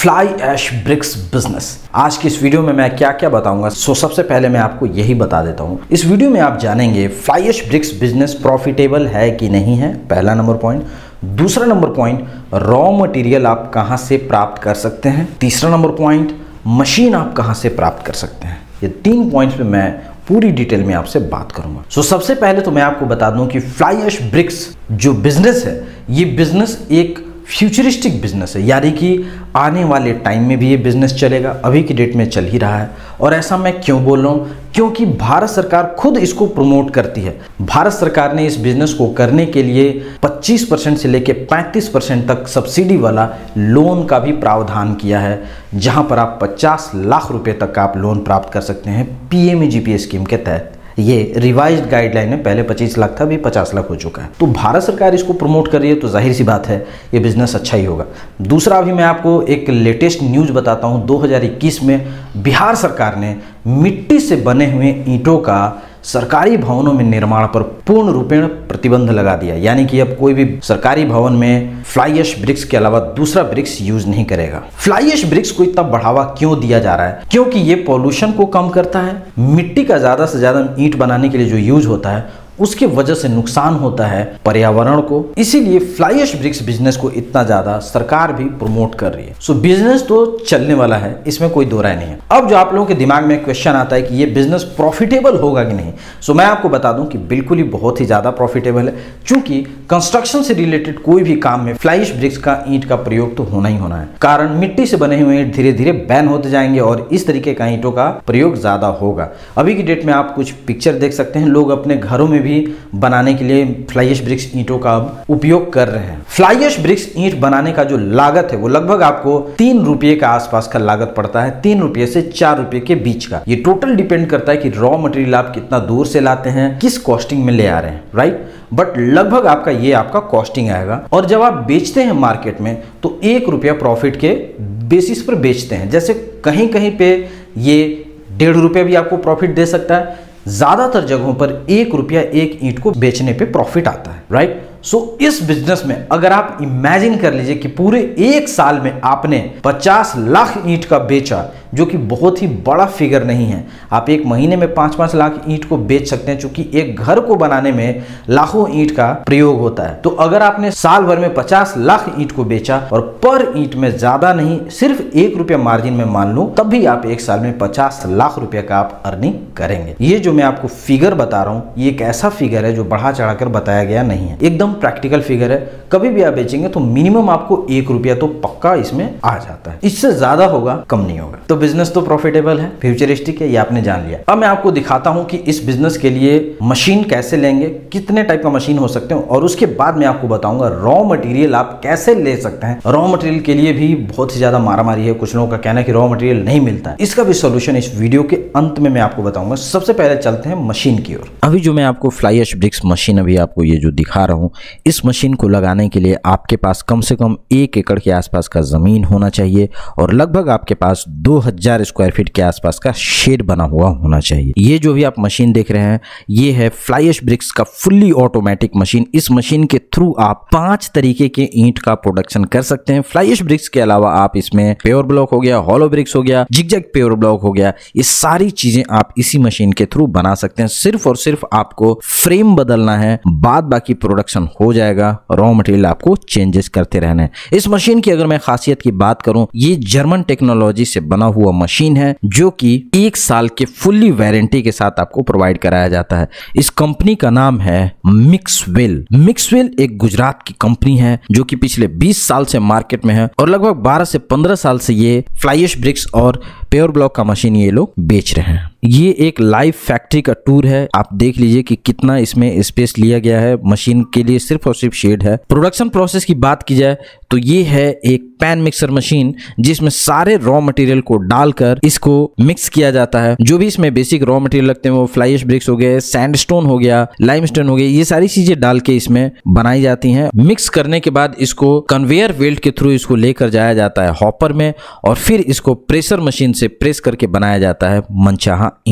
Fly ash bricks business. आज की इस वीडियो में मैं क्या क्या बताऊंगा, सबसे पहले मैं आपको यही बता देता हूं। इस वीडियो में आप जानेंगे fly ash bricks business profitable है कि नहीं है, पहला नंबर पॉइंट। दूसरा नंबर पॉइंट, रॉ मटेरियल आप कहां से प्राप्त कर सकते हैं। तीसरा नंबर पॉइंट, मशीन आप कहां से प्राप्त कर सकते हैं। ये 3 पॉइंट्स पे मैं पूरी डिटेल में आपसे बात करूंगा। सबसे पहले तो मैं आपको बता दूं कि फ्लाई ऐश ब्रिक्स जो बिजनेस है, ये बिजनेस एक फ्यूचरिस्टिक बिजनेस है, यानी कि आने वाले टाइम में भी ये बिजनेस चलेगा, अभी की डेट में चल ही रहा है। और ऐसा मैं क्यों बोल रहा हूँ, क्योंकि भारत सरकार खुद इसको प्रमोट करती है। भारत सरकार ने इस बिजनेस को करने के लिए 25% से लेकर 35% तक सब्सिडी वाला लोन का भी प्रावधान किया है, जहां पर आप 50 लाख रुपए तक का आप लोन प्राप्त कर सकते हैं PMAGP स्कीम के तहत। ये रिवाइज्ड गाइडलाइन है, पहले 25 लाख था, अभी 50 लाख हो चुका है। तो भारत सरकार इसको प्रमोट कर रही है, तो जाहिर सी बात है ये बिजनेस अच्छा ही होगा। दूसरा, अभी मैं आपको एक लेटेस्ट न्यूज़ बताता हूँ। 2021 में बिहार सरकार ने मिट्टी से बने हुए ईंटों का सरकारी भवनों में निर्माण पर पूर्ण रूपेण प्रतिबंध लगा दिया, यानी कि अब कोई भी सरकारी भवन में फ्लाई ऐश ब्रिक्स के अलावा दूसरा ब्रिक्स यूज नहीं करेगा। फ्लाई ऐश ब्रिक्स को इतना बढ़ावा क्यों दिया जा रहा है? क्योंकि ये पॉल्यूशन को कम करता है। मिट्टी का ज्यादा से ज्यादा ईंट बनाने के लिए जो यूज होता है, उसके वजह से नुकसान होता है पर्यावरण को, इसीलिए फ्लाई ऐश ब्रिक्स बिजनेस को इतना ज्यादा सरकार भी प्रमोट कर रही है। बिजनेस तो चलने वाला है, इसमें कोई दो राय नहीं है। अब जो आप लोगों के दिमाग में क्वेश्चन आता है कि ये बिजनेस प्रॉफिटेबल होगा कि नहीं, मैं आपको बता दूं कि बिल्कुल ही बहुत ही ज्यादा प्रॉफिटेबल है। क्योंकि कंस्ट्रक्शन से रिलेटेड कोई भी काम में फ्लाई ऐश ब्रिक्स का ईंट का प्रयोग तो होना ही होना है, कारण मिट्टी से बने हुए ईंट धीरे धीरे बैन होते जाएंगे और इस तरीके का ईंटों का प्रयोग ज्यादा होगा। अभी की डेट में आप कुछ पिक्चर देख सकते हैं, लोग अपने घरों में भी बनाने के लिए फ्लाई ऐश ब्रिक्स ईंटों का उपयोग कर रहे हैं। फ्लाई ऐश ब्रिक्स ईंट बनाने का जो लागत है, वो लगभग आपको 3 रुपये का आसपास का लागत पड़ता है, 3 रुपये से 4 रुपये के बीच का। ये टोटल डिपेंड करता है कि रॉ मटेरियल आप कितना दूर से लाते हैं, किस कॉस्टिंग में ले आ रहे हैं, राइट। बट लगभग आपका कॉस्टिंग आएगा। और जब आप बेचते हैं मार्केट में, तो 1 रुपया प्रॉफिट के बेसिस पर बेचते हैं। जैसे कहीं कहीं पे ये 1.5 रुपया भी आपको प्रॉफिट दे सकता है, ज्यादातर जगहों पर 1 रुपया एक ईंट को बेचने पे प्रॉफिट आता है, राइट। इस बिजनेस में अगर आप इमेजिन कर लीजिए कि पूरे 1 साल में आपने 50 लाख ईंट का बेचा, जो कि बहुत ही बड़ा फिगर नहीं है। आप एक महीने में 5-5 लाख ईंट को बेच सकते हैं, क्योंकि एक घर को बनाने में लाखों ईंट का प्रयोग होता है। तो अगर आपने साल भर में 50 लाख ईंट को बेचा और पर ईंट में ज्यादा नहीं, सिर्फ 1 रुपया मार्जिन में मान लो, तब भी आप एक साल में 50 लाख रुपया का आप अर्निंग करेंगे। ये जो मैं आपको फिगर बता रहा हूं, ये एक ऐसा फिगर है जो बढ़ा चढ़ाकर बताया गया नहीं है, एकदम प्रैक्टिकल फिगर है। कभी भी आप बेचेंगे तो मिनिमम आपको 1 रुपया तो पक्का इसमें आ जाता है, इससे ज्यादा होगा कम नहीं होगा। तो बिजनेस तो प्रॉफिटेबल है, फ्यूचरिस्टिक है, ये आपने जान लिया। अब मैं आपको दिखाता हूं कि इस बिजनेस के लिए मशीन कैसे लेंगे, कितने टाइप का मशीन हो सकते हैं, और उसके बाद मैं आपको बताऊंगा रॉ मटेरियल आप कैसे ले सकते हैं। रॉ मटेरियल के लिए भी बहुत ही ज्यादा मारामारी है, कुछ लोगों का कहना है कि रॉ मटेरियल नहीं मिलता है। इसका भी सोल्यूशन इस वीडियो के अंत में मैं आपको बताऊंगा। सबसे पहले चलते हैं मशीन की ओर। अभी जो मैं आपको फ्लाई ऐश ब्रिक्स मशीन अभी आपको ये जो दिखा रहा हूं, इस मशीन को लगाने के लिए आपके पास कम से कम 1 एकड़ के आसपास का जमीन होना चाहिए और लगभग आपके पास 2000 स्क्वायर फीट के आसपास का शेड बना हुआ होना चाहिए। ये जो भी आप मशीन देख रहे हैं, ये है फ्लाई ऐश ब्रिक्स का फुल्ली ऑटोमेटिक मशीन। इस मशीन के थ्रू आप 5 तरीके के ईंट का प्रोडक्शन कर सकते हैं। फ्लाई ऐश ब्रिक्स के अलावा आप इसमें प्योर ब्लॉक हो गया, हॉलो ब्रिक्स हो गया, जिगजैग प्योर ब्लॉक हो गया, ये सारी चीजें आप इसी मशीन के थ्रू बना सकते हैं। सिर्फ और सिर्फ आपको फ्रेम बदलना है, बाद बाकी प्रोडक्शन हो जाएगा। रॉ मटेरियल आपको चेंजेस करते रहना है। इस मशीन की अगर मैं खासियत की बात करूं, ये जर्मन टेक्नोलॉजी से बना हुआ मशीन है, जो कि 1 साल के फुल्ली वारंटी के साथ आपको प्रोवाइड कराया जाता है। इस कंपनी का नाम है मिक्सवेल। मिक्सवेल एक गुजरात की कंपनी है, जो कि पिछले 20 साल से मार्केट में है और लगभग 12 से 15 साल से ये फ्लाई ऐश ब्रिक्स और प्योर ब्लॉक का मशीन ये लोग बेच रहे हैं। ये एक लाइव फैक्ट्री का टूर है, आप देख लीजिए कि कितना इसमें स्पेस लिया गया है। मशीन के लिए सिर्फ और सिर्फ शेड है। प्रोडक्शन प्रोसेस की बात की जाए तो ये है एक पैन मिक्सर मशीन, जिसमें सारे रॉ मटेरियल को डालकर इसको मिक्स किया जाता है। जो भी इसमें बेसिक रॉ मटेरियल लगते हैं, वो फ्लाई ऐश ब्रिक्स हो गए, सैंडस्टोन हो गया, लाइमस्टोन हो गया, ये सारी चीजें डाल के इसमें बनाई जाती हैं। मिक्स करने के बाद इसको कन्वेयर बेल्ट के थ्रू इसको लेकर जाया जाता है हॉपर में, और फिर इसको प्रेशर मशीन से प्रेस करके बनाया जाता है मनचाहा ईंट।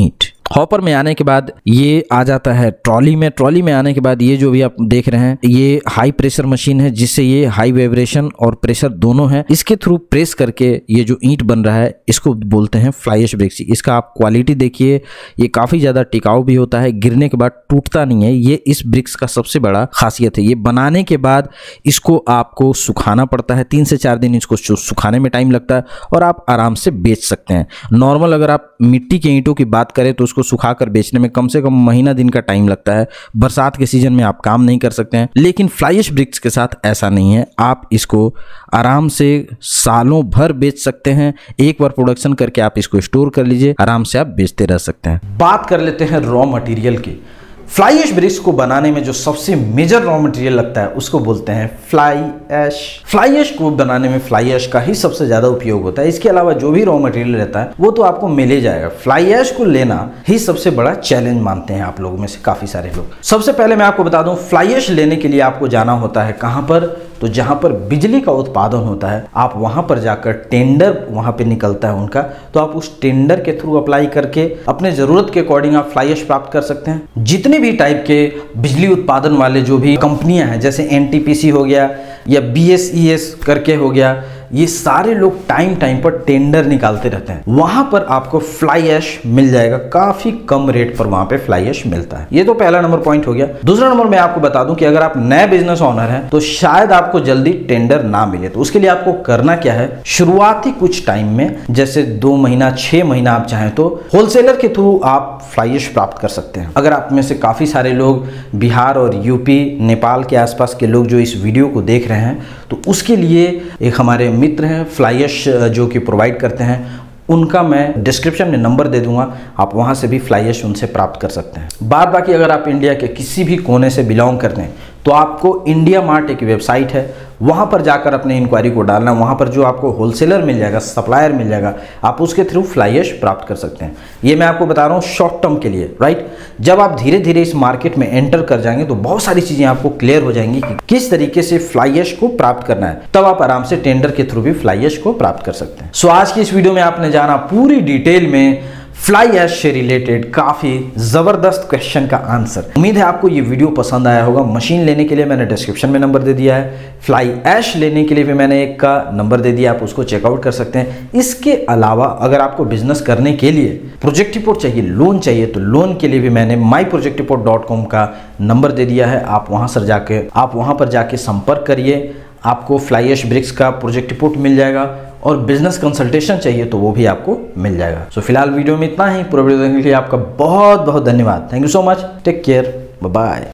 हॉपर में आने के बाद ये आ जाता है ट्रॉली में। ट्रॉली में आने के बाद ये जो भी आप देख रहे हैं ये हाई प्रेशर मशीन है, जिससे ये हाई वाइब्रेशन और प्रेशर दोनों है, इसके थ्रू प्रेस करके ये जो ईंट बन रहा है इसको बोलते हैं फ्लाई ऐश ब्रिक्स। इसका आप क्वालिटी देखिए, ये काफी ज्यादा टिकाऊ भी होता है, गिरने के बाद टूटता नहीं है। ये इस ब्रिक्स का सबसे बड़ा खासियत है। ये बनाने के बाद इसको आपको सुखाना पड़ता है, 3 से 4 दिन इसको सुखाने में टाइम लगता है और आप आराम से बेच सकते हैं। नॉर्मल अगर आप मिट्टी के ईंटों की बात करें तो उसको सुखाकर बेचने में कम से कम महीना दिन का टाइम लगता है। बरसात के सीजन में आप काम नहीं कर सकते हैं, लेकिन फ्लाई ऐश ब्रिक्स के साथ ऐसा नहीं है। आप इसको आराम से सालों भर बेच सकते हैं। एक बार प्रोडक्शन करके आप इसको स्टोर कर लीजिए, आराम से आप बेचते रह सकते हैं। बात कर लेते हैं रॉ मटेरियल की। फ्लाई ऐश ब्रिक्स को बनाने में जो सबसे मेजर रॉ मटेरियल लगता है उसको बोलते हैं फ्लाई ऐश। फ्लाई ऐश को बनाने में फ्लाई ऐश का ही सबसे ज्यादा उपयोग होता है। इसके अलावा जो भी रॉ मटेरियल रहता है वो तो आपको मिल ही जाएगा। फ्लाई ऐश को लेना ही सबसे बड़ा चैलेंज मानते हैं आप लोगों में से काफी सारे लोग। सबसे पहले मैं आपको बता दूं, फ्लाई ऐश लेने के लिए आपको जाना होता है कहां पर, तो जहां पर बिजली का उत्पादन होता है आप वहां पर जाकर टेंडर वहां पे निकलता है उनका, तो आप उस टेंडर के थ्रू अप्लाई करके अपने जरूरत के अकॉर्डिंग आप फ्लाई ऐश प्राप्त कर सकते हैं। जितने भी टाइप के बिजली उत्पादन वाले जो भी कंपनियां हैं, जैसे एनटीपीसी हो गया या बीएसईएस करके हो गया, ये सारे लोग टाइम टाइम पर टेंडर निकालते रहते हैं। वहां पर आपको फ्लाई ऐश मिल जाएगा, काफी कम रेट पर वहां पे फ्लाई ऐश मिलता है। ये तो पहला नंबर पॉइंट हो गया। दूसरा नंबर मैं आपको बता दूं कि अगर आप नए बिजनेस ओनर हैं तो शायद आपको जल्दी टेंडर ना मिले, तो उसके लिए आपको करना क्या है, शुरुआती कुछ टाइम में जैसे 2 महीना 6 महीना आप चाहें तो होलसेलर के थ्रू आप फ्लाई ऐश प्राप्त कर सकते हैं। अगर आप में से काफी सारे लोग बिहार और यूपी नेपाल के आसपास के लोग जो इस वीडियो को देख रहे हैं, तो उसके लिए एक हमारे मित्र हैं फ्लाई ऐश जो कि प्रोवाइड करते हैं, उनका मैं डिस्क्रिप्शन में नंबर दे दूंगा, आप वहां से भी फ्लाई ऐश उनसे प्राप्त कर सकते हैं। बाकी अगर आप इंडिया के किसी भी कोने से बिलोंग करते हैं तो आपको इंडिया मार्ट एक वेबसाइट है, वहां पर जाकर अपने इंक्वायरी को डालना, वहां पर जो आपको होलसेलर मिल जाएगा, सप्लायर मिल जाएगा, आप उसके थ्रू फ्लाई ऐश प्राप्त कर सकते हैं। ये मैं आपको बता रहा हूँ शॉर्ट टर्म के लिए, राइट। जब आप धीरे धीरे इस मार्केट में एंटर कर जाएंगे तो बहुत सारी चीजें आपको क्लियर हो जाएंगी कि किस तरीके से फ्लाई ऐश को प्राप्त करना है, तब आप आराम से टेंडर के थ्रू भी फ्लाई ऐश को प्राप्त कर सकते हैं। सो आज की इस वीडियो में आपने जाना पूरी डिटेल में फ्लाई ऐश से रिलेटेड काफी जबरदस्त क्वेश्चन का आंसर। उम्मीद है आपको ये वीडियो पसंद आया होगा। मशीन लेने के लिए मैंने डिस्क्रिप्शन में नंबर दे दिया है, फ्लाई ऐश लेने के लिए भी मैंने एक का नंबर दे दिया, आप उसको चेकआउट कर सकते हैं। इसके अलावा अगर आपको बिजनेस करने के लिए प्रोजेक्ट रिपोर्ट चाहिए, लोन चाहिए, तो लोन के लिए भी मैंने myprojectreport.com का नंबर दे दिया है। आप वहां पर जाके संपर्क करिए, आपको फ्लाई ऐश ब्रिक्स का प्रोजेक्ट रिपोर्ट मिल जाएगा और बिजनेस कंसल्टेशन चाहिए तो वो भी आपको मिल जाएगा। सो फिलहाल वीडियो में इतना ही। पूरा वीडियो देखने के लिए आपका बहुत बहुत धन्यवाद। Thank you so much. Take care, bye bye.